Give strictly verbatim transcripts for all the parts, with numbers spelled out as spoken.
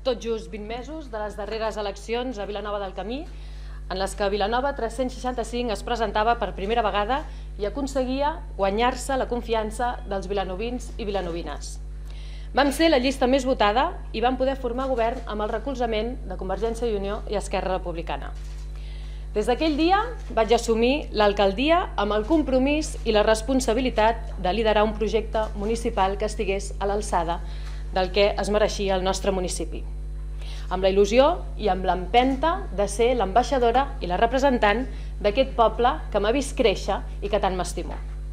tot just vint mesos de les darreres eleccions a Vilanova del Camí, en les que Vilanova tres-cents seixanta-cinc es presentava per primera vegada i aconseguia guanyar-se la confiança dels vilanovins i vilanovines. Vam ser la llista més votada i vam poder formar govern amb el recolzament de Convergència i Unió i Esquerra Republicana. Des d'aquell dia vaig assumir l'alcaldia amb el compromís i la responsabilitat de liderar un projecte municipal que estigués a l'alçada del que es mereixia el nostre municipi, amb la il·lusió i amb l'empenta de ser l'ambaixadora i la representant d'aquest poble que m'ha vist créixer i que tant m'estimo.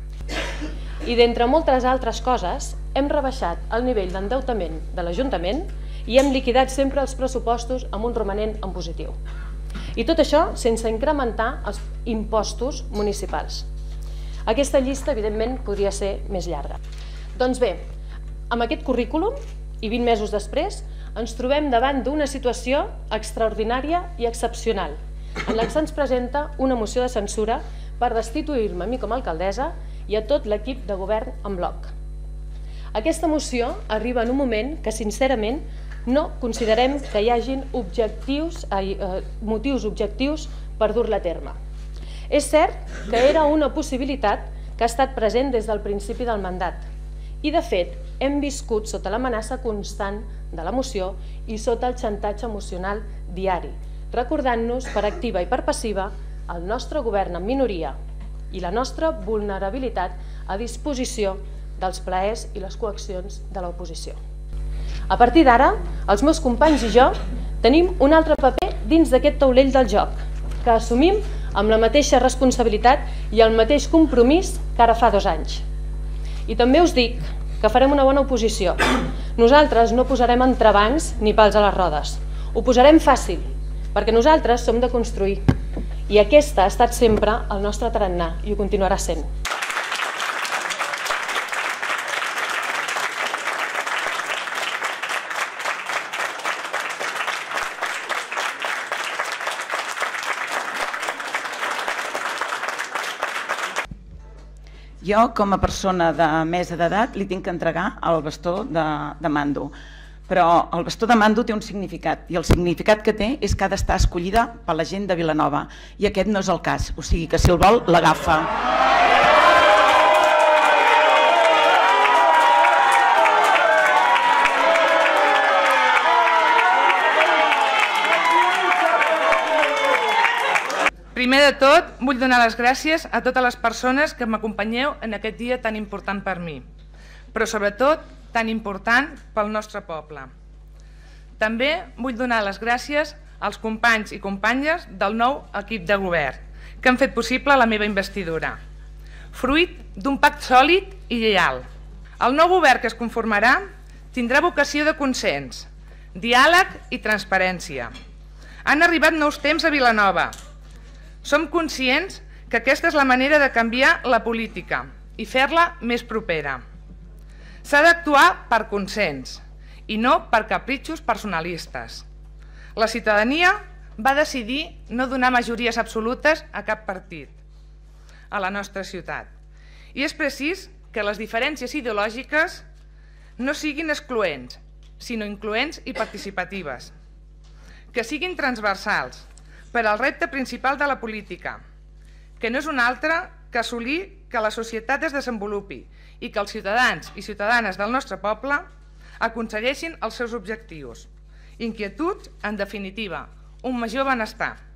I d'entre moltes altres coses, hem rebaixat el nivell d'endeutament de l'Ajuntament i hem liquidat sempre els pressupostos amb un romanent en positiu. I tot això sense incrementar els impostos municipals. Aquesta llista, evidentment, podria ser més llarga. Doncs bé, amb aquest currículum, i vint mesos després, ens trobem davant d'una situació extraordinària i excepcional, en la que se'ns presenta una moció de censura per destituir-me a mi com a alcaldessa i a tot l'equip de govern en bloc. Aquesta moció arriba en un moment que, sincerament, no considerem que hi hagin objectius, eh, motius objectius per dur-la a terme. És cert que era una possibilitat que ha estat present des del principi del mandat i, de fet, hem viscut sota l'amenaça constant de la moció i sota el xantatge emocional diari, recordant-nos per activa i per passiva el nostre govern en minoria i la nostra vulnerabilitat a disposició dels plaers i les coaccions de l'oposició. A partir d'ara, els meus companys i jo tenim un altre paper dins d'aquest taulell del joc, que assumim amb la mateixa responsabilitat i el mateix compromís que ara fa dos anys. I també us dic que farem una bona oposició. Nosaltres no posarem entrebancs ni pals a les rodes. Ho posarem fàcil, perquè nosaltres som de construir. I aquesta ha estat sempre el nostre tarannà i ho continuarà sent. Jo, com a persona de més d'edat, li tinc que entregar el bastó de, de mando. Però el bastó de mando té un significat, i el significat que té és que ha d'estar escollida per la gent de Vilanova, i aquest no és el cas, o sigui que si el vol, l'agafa. Primer de tot, vull donar les gràcies a totes les persones que m'acompanyeu en aquest dia tan important per mi, però sobretot tan important pel nostre poble. També vull donar les gràcies als companys i companyes del nou equip de govern que han fet possible la meva investidura, fruit d'un pacte sòlid i lleial. El nou govern que es conformarà tindrà vocació de consens, diàleg i transparència. Han arribat nous temps a Vilanova. Som conscients que aquesta és la manera de canviar la política i fer-la més propera. S'ha d'actuar per consens i no per capritxos personalistes. La ciutadania va decidir no donar majories absolutes a cap partit a la nostra ciutat. I és precís que les diferències ideològiques no siguin excloents, sinó incloents i participatives. Que siguin transversals per al repte principal de la política, que no és un altre que assolir que la societat es desenvolupi i que els ciutadans i ciutadanes del nostre poble aconsegueixin els seus objectius. Inquietuds, en definitiva, un major benestar.